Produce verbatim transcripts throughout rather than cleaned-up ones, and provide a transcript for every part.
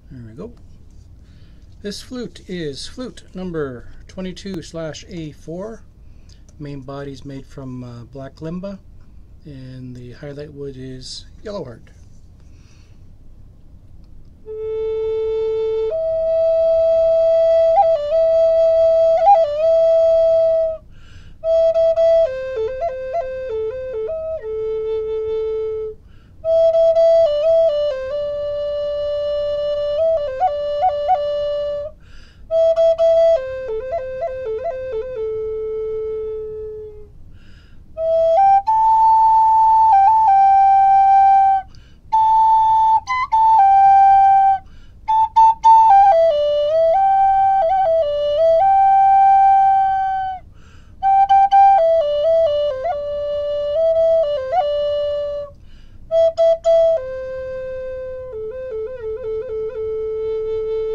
There we go. This flute is flute number twenty-two slash A four. Main body is made from uh, black limba, and the highlight wood is yellowheart.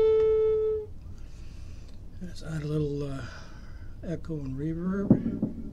Let's add a little uh, echo and reverb.